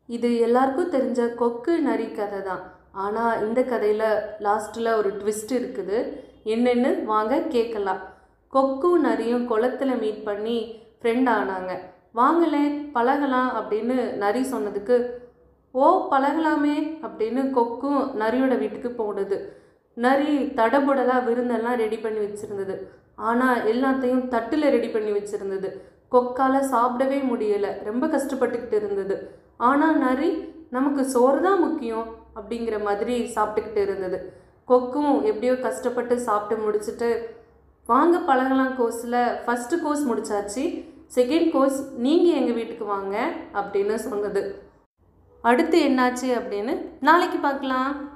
இது எல்லாருக்கும் தெரிஞ்ச கொக்கு நரி கதை தான். ஆனால் இந்த கதையில் லாஸ்ட்டில் ஒரு ட்விஸ்ட் இருக்குது. என்னென்னு வாங்க கேட்கலாம். கொக்கும் நரியும் குளத்தில் மீட் பண்ணி ஃப்ரெண்ட் ஆனாங்க. வாங்களே பழகலாம் அப்படின்னு நரி சொன்னதுக்கு, ஓ பழகலாமே அப்படின்னு கொக்கும் நரியோட வீட்டுக்கு போனது. நரி தடபுடலாக விருந்தெல்லாம் ரெடி பண்ணி வச்சுருந்தது. ஆனால் எல்லாத்தையும் தட்டில் ரெடி பண்ணி வச்சுருந்தது. கொக்கால் சாப்பிடவே முடியலை, ரொம்ப கஷ்டப்பட்டுக்கிட்டு இருந்தது. ஆனால் நரி நமக்கு சோறு தான் முக்கியம் அப்படிங்கிற மாதிரி சாப்பிட்டுக்கிட்டு இருந்தது. கொக்கும் எப்படியோ கஷ்டப்பட்டு சாப்பிட்டு முடிச்சுட்டு, வாங்க பழகலாம் கோர்ஸில் ஃபஸ்ட்டு கோர்ஸ் முடிச்சாச்சு, செகண்ட் கோர்ஸ் நீங்கள் எங்கள் வீட்டுக்கு வாங்க அப்படின்னு சொன்னது. அடுத்து என்னாச்சு அப்படின்னு நாளைக்கு பார்க்கலாம்.